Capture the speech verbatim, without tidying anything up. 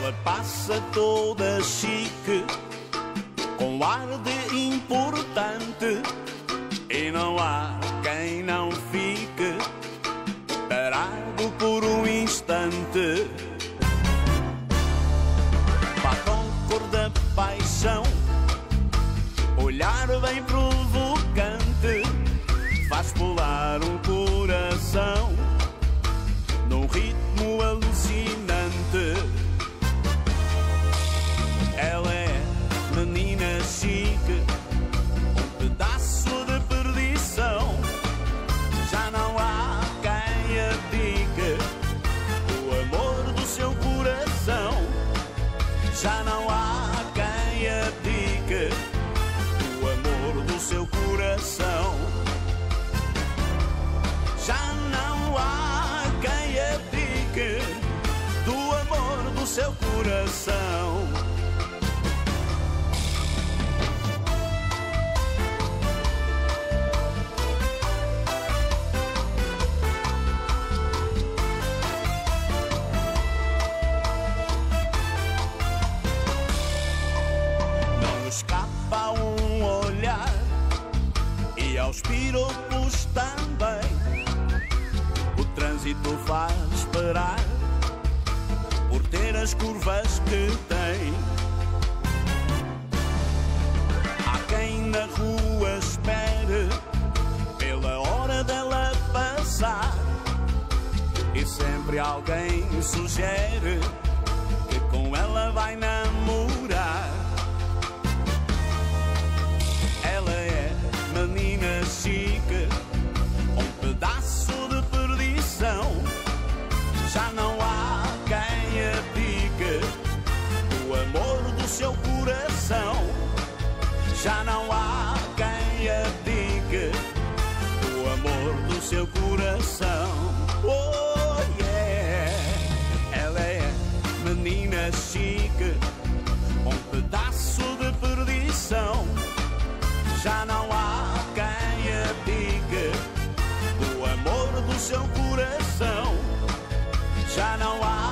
Ela passa toda chique, com ar de importante, e não há quem não fique parado por um instante. Batom cor da paixão, olhar bem provocante, faz pular um coração num ritmo alucinante. Ela é menina chique, um pedaço de perdição. Já não há quem abdique o amor do seu coração. Já não há quem abdique o amor do seu coração. Já não há quem abdique do amor do seu coração. Escapa um olhar e aos piropos também. O trânsito faz parar por ter as curvas que tem. Há quem na rua espere pela hora dela passar, e sempre alguém sugere que com ela vai namorar. Menina chique, um pedaço de perdição. Já não há quem abdique o amor do seu coração. Já não há quem abdique o amor do seu coração. Oh yeah, ela é menina chique, um pedaço de perdição. Já não há quem abdique do amor do seu coração. Já não há